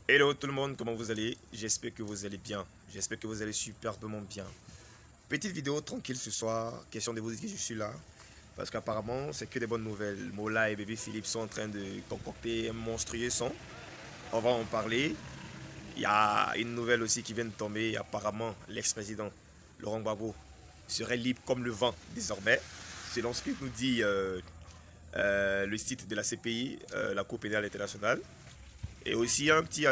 Hello tout le monde, comment vous allez? J'espère que vous allez bien. J'espère que vous allez superbement bien. Petite vidéo tranquille ce soir. Question de vous dire que je suis là. Parce qu'apparemment, c'est que des bonnes nouvelles. Mola et Bébé Philippe sont en train de concocter un monstrueux son. On va en parler. Il y a une nouvelle aussi qui vient de tomber. Apparemment, l'ex-président Laurent Gbagbo serait libre comme le vent désormais. Selon ce que nous dit le site de la CPI, la Cour pénale internationale. Et aussi un petit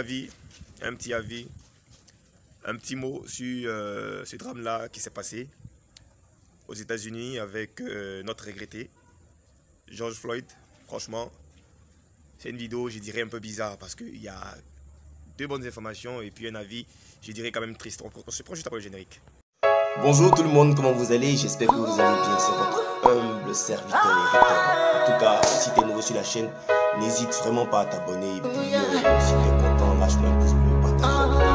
mot sur ce drame-là qui s'est passé aux États-Unis avec notre regretté George Floyd. Franchement, c'est une vidéo, je dirais, un peu bizarre parce qu'il y a deux bonnes informations et puis un avis, je dirais, quand même triste. On se prend juste après le générique. Bonjour tout le monde, comment vous allez? J'espère que vous allez bien. C'est votre humble serviteur et recteur. En tout cas, si tu es nouveau sur la chaîne, n'hésite vraiment pas à t'abonner. Et puis, si tu es content, lâche-moi un pouce bleu, partage.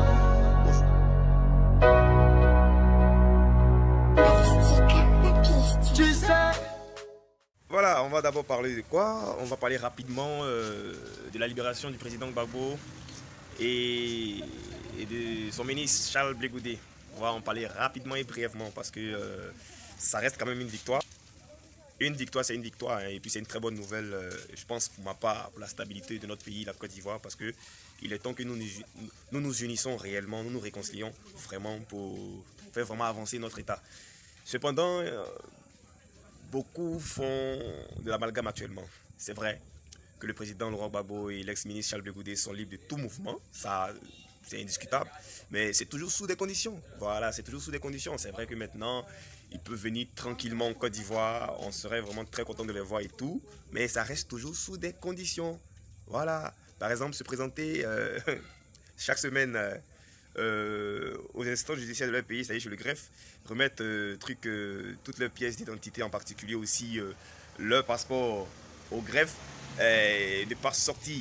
Voilà, on va d'abord parler de quoi? On va parler rapidement de la libération du président Gbagbo et de son ministre Charles Blé Goudé. On va en parler rapidement et brièvement parce que ça reste quand même une victoire. Une victoire, c'est une victoire, hein, et puis c'est une très bonne nouvelle, je pense, pour ma part, pour la stabilité de notre pays, la Côte d'Ivoire, parce que il est temps que nous unissons réellement, nous nous réconcilions vraiment pour faire vraiment avancer notre État. Cependant, beaucoup font de l'amalgame actuellement. C'est vrai que le président Laurent Gbagbo et l'ex-ministre Charles Blé Goudé sont libres de tout mouvement, ça c'est indiscutable, mais c'est toujours sous des conditions. Voilà, c'est toujours sous des conditions. C'est vrai que maintenant, ils peuvent venir tranquillement en Côte d'Ivoire, on serait vraiment très content de les voir et tout, mais ça reste toujours sous des conditions. Voilà, par exemple, se présenter chaque semaine aux instances judiciaires de leur pays, c'est-à-dire chez le greffe, remettre toutes leurs pièces d'identité, en particulier aussi leur passeport au greffe, de par sortie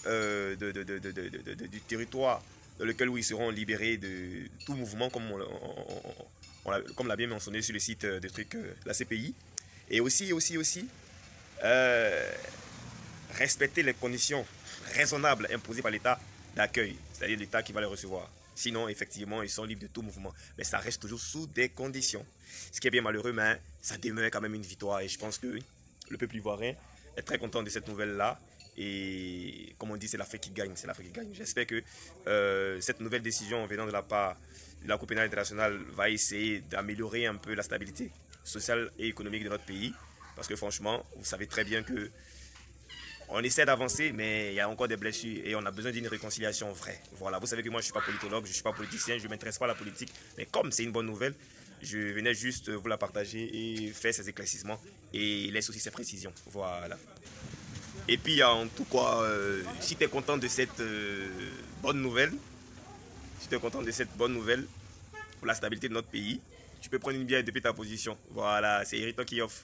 du territoire dans lequel ils seront libérés de tout mouvement, comme l'a bien mentionné sur le site de la CPI. Et aussi respecter les conditions raisonnables imposées par l'État d'accueil, c'est-à-dire l'État qui va les recevoir. Sinon, effectivement, ils sont libres de tout mouvement. Mais ça reste toujours sous des conditions. Ce qui est bien malheureux, mais ça demeure quand même une victoire. Et je pense que le peuple ivoirien est très content de cette nouvelle-là. Et comme on dit, c'est l'Afrique qui gagne. C'est l'Afrique qui gagne. J'espère que cette nouvelle décision venant de la part de la Cour pénale internationale va essayer d'améliorer un peu la stabilité sociale et économique de notre pays. Parce que franchement, vous savez très bien que on essaie d'avancer, mais il y a encore des blessures et on a besoin d'une réconciliation vraie. Voilà, vous savez que moi je ne suis pas politologue, je ne suis pas politicien, je ne m'intéresse pas à la politique. Mais comme c'est une bonne nouvelle, je venais juste vous la partager et faire ces éclaircissements et laisse aussi ces précisions. Voilà. Et puis en tout cas, si tu es content de cette bonne nouvelle, pour la stabilité de notre pays, tu peux prendre une bière depuis ta position. Voilà, c'est Hériton qui offre.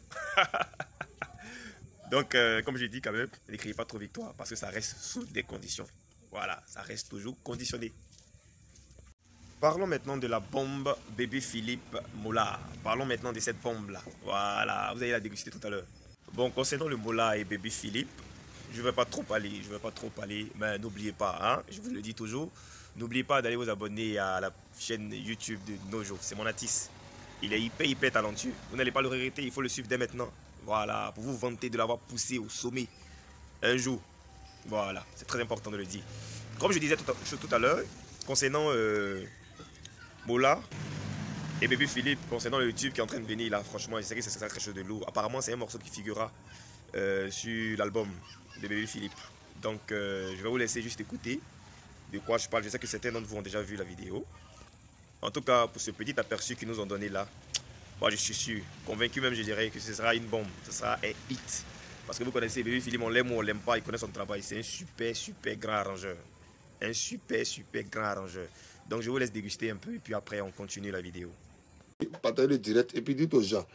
Donc, comme je dis quand même, ne criez pas trop victoire parce que ça reste sous des conditions. Voilà, ça reste toujours conditionné. Parlons maintenant de la bombe Bébé Philippe Mola. Parlons maintenant de cette bombe-là. Voilà, vous allez la déguster tout à l'heure. Bon, concernant le Mola et Bébé Philippe, je ne vais pas trop parler, mais n'oubliez pas, hein, je vous le dis toujours, n'oubliez pas d'aller vous abonner à la chaîne YouTube de Nojo, c'est mon artiste. Il est hyper talentueux. Vous n'allez pas le regretter, il faut le suivre dès maintenant. Voilà, pour vous vanter de l'avoir poussé au sommet un jour. Voilà, c'est très important de le dire. Comme je disais tout à l'heure, concernant Mola et Bébé Philippe, concernant le YouTube qui est en train de venir là, franchement, je sais que c'est quelque chose de lourd. Apparemment, c'est un morceau qui figurera sur l'album de Bébé Philippe. Donc, je vais vous laisser juste écouter de quoi je parle. Je sais que certains d'entre vous ont déjà vu la vidéo. En tout cas, pour ce petit aperçu qu'ils nous ont donné là, moi je suis sûr, convaincu même, je dirais que ce sera une bombe, ce sera un hit. Parce que vous connaissez Bébé Philippe, on l'aime ou on l'aime pas, il connaît son travail. C'est un super grand arrangeur. Un super grand arrangeur. Donc je vous laisse déguster un peu et puis après on continue la vidéo. Partagez le direct et puis dites aux gens,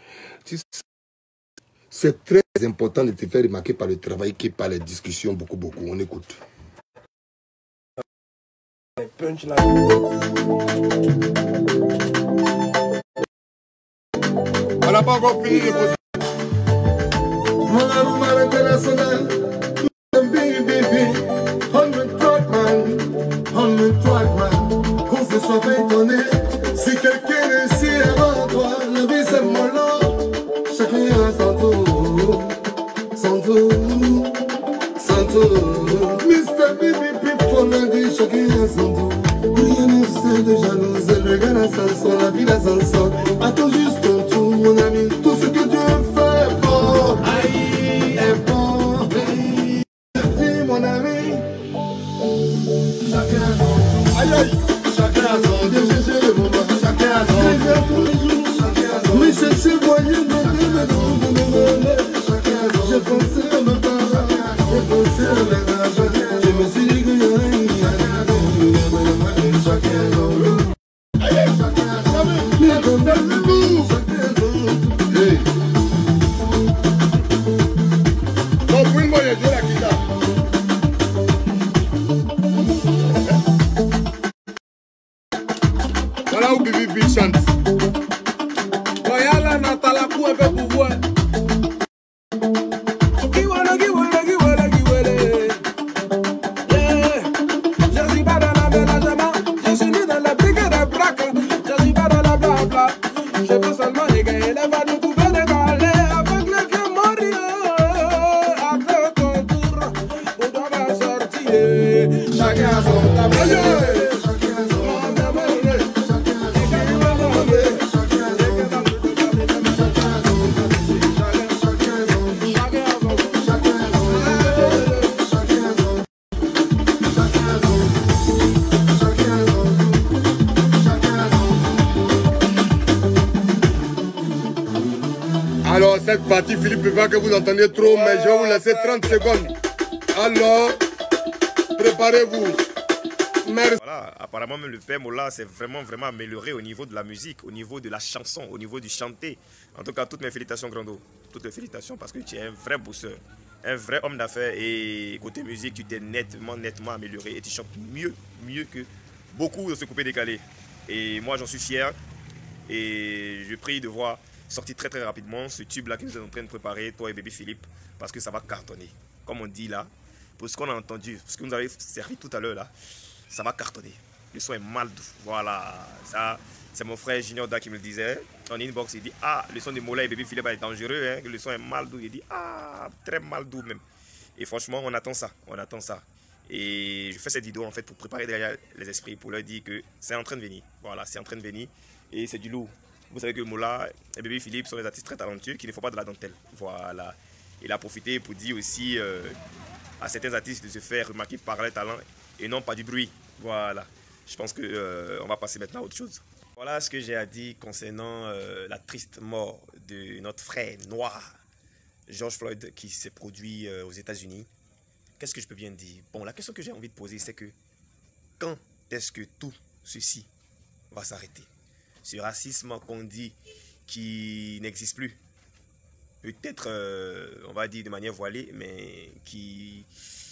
c'est très important de te faire remarquer par le travail que par les discussions, beaucoup. On écoute. On n'a pas encore fini de poser. Mon amour international, baby, 100 man, emmène-toi man, qu'on se soit pas étonné. Si quelqu'un est ici avant toi, la vie c'est mollo. Chacun a son tour, son tour, son tour. Mr. Bibi Pip, on a dit chacun a son tour. Rien ne sait de jalousie, le gars a son son, la ville a son son. Attends juste ton tour, mon ami, tout ce que Dieu fait est bon. Aïe, est bon. Dis mon ami, chacun a son tour. Aïe, aïe, chacun a son tour. Chercher le moment, chacun a son tour. Mais chercher voyez, j'ai pensé à mes parents, j'ai pensé à mes enfants. Je me suis dit que voilà où Bibi chante. Voyala Natala pour un peu pour voir. Alors cette partie, Philippe, ne veut pas que vous entendiez trop, mais je vais vous laisser 30 secondes. Alors, préparez-vous. Merci. Voilà, apparemment même le père Mola s'est vraiment amélioré au niveau de la musique, au niveau de la chanson, au niveau du chanter. En tout cas, toutes mes félicitations Grando, toutes les félicitations parce que tu es un vrai bosseur, un vrai homme d'affaires et côté musique, tu t'es nettement amélioré et tu chantes mieux que beaucoup de ce coupé décalé. Et moi j'en suis fier et je prie de voir sortir très rapidement ce tube là que nous sommes en train de préparer, toi et Baby Philippe, parce que ça va cartonner. Comme on dit là, pour ce qu'on a entendu, ce que vous avez servi tout à l'heure là, ça va cartonner. Le son est mal doux. Voilà, ça c'est mon frère Junior Da qui me le disait. En inbox, il dit ah, le son de Mola et Baby Philippe est dangereux, hein, le son est mal doux. Il dit ah, très mal doux même. Et franchement, on attend ça, Et je fais cette vidéo en fait pour préparer derrière les esprits, pour leur dire que c'est en train de venir. Voilà, c'est en train de venir et c'est du lourd. Vous savez que Mola et Baby Philippe sont des artistes très talentueux qui ne font pas de la dentelle. Voilà. Il a profité pour dire aussi à certains artistes de se faire remarquer par leur talent et non pas du bruit. Voilà. Je pense qu'on va passer maintenant à autre chose. Voilà ce que j'ai à dire concernant la triste mort de notre frère noir, George Floyd, qui s'est produit aux États-Unis. Qu'est-ce que je peux bien dire? Bon, la question que j'ai envie de poser, c'est que quand est-ce que tout ceci va s'arrêter? Ce racisme qu'on dit qui n'existe plus, peut-être, on va dire de manière voilée, mais qui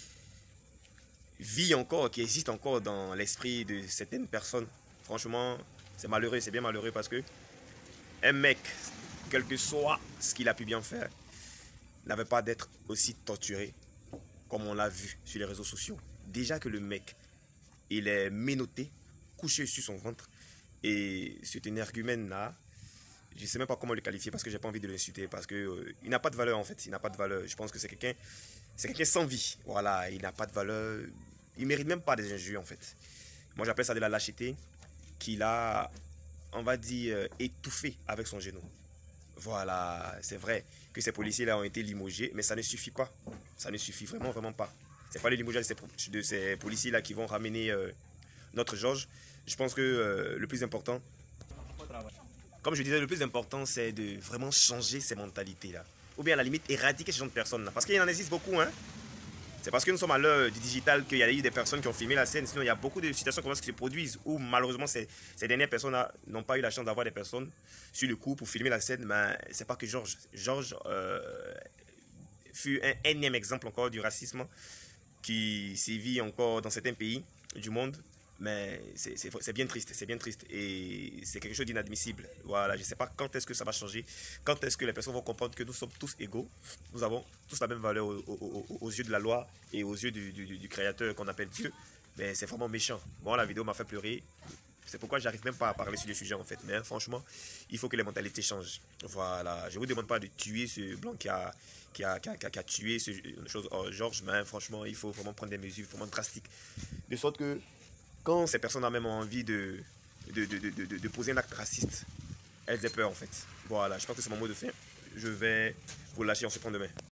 vit encore, qui existe encore dans l'esprit de certaines personnes. Franchement, c'est malheureux, c'est bien malheureux parce que un mec, quel que soit ce qu'il a pu bien faire, n'avait pas d'être aussi torturé comme on l'a vu sur les réseaux sociaux. Déjà que le mec, il est menotté, couché sur son ventre. Et cet énergumène-là, je ne sais même pas comment le qualifier parce que j'ai pas envie de l'insulter. Parce qu'il il n'a pas de valeur en fait. Il n'a pas de valeur. Je pense que c'est quelqu'un sans vie. Voilà, il n'a pas de valeur. Il ne mérite même pas des injures en fait. Moi j'appelle ça de la lâcheté qu'il a, on va dire, étouffé avec son genou. Voilà, c'est vrai que ces policiers-là ont été limogés, mais ça ne suffit pas. Ça ne suffit vraiment pas. Ce n'est pas les limogeages de ces policiers-là qui vont ramener notre Georges. Je pense que le plus important, comme je disais, le plus important, c'est de vraiment changer ces mentalités-là. Ou bien à la limite, éradiquer ce genre de personnes-là. Parce qu'il en existe beaucoup, hein. C'est parce que nous sommes à l'heure du digital qu'il y a eu des personnes qui ont filmé la scène. Sinon, il y a beaucoup de situations comme ça qui se produisent où malheureusement, ces dernières personnes n'ont pas eu la chance d'avoir des personnes sur le coup pour filmer la scène. Mais c'est pas que Georges. Georges fut un énième exemple encore du racisme qui sévit encore dans certains pays du monde. Mais c'est bien triste, et c'est quelque chose d'inadmissible. Voilà, je ne sais pas quand est-ce que ça va changer, quand est-ce que les personnes vont comprendre que nous sommes tous égaux, nous avons tous la même valeur aux yeux de la loi et aux yeux du Créateur qu'on appelle Dieu. Mais c'est vraiment méchant. Bon, la vidéo m'a fait pleurer. C'est pourquoi j'arrive même pas à parler sur le sujet en fait. Mais franchement, il faut que les mentalités changent. Voilà. Je vous demande pas de tuer ce blanc qui a tué ce chose, Georges. Mais franchement, il faut vraiment prendre des mesures vraiment drastiques. De sorte que quand ces personnes ont même envie de poser un acte raciste, elles aient peur en fait. Voilà. Je pense que c'est mon mot de fin. Je vais vous lâcher, on se prend demain.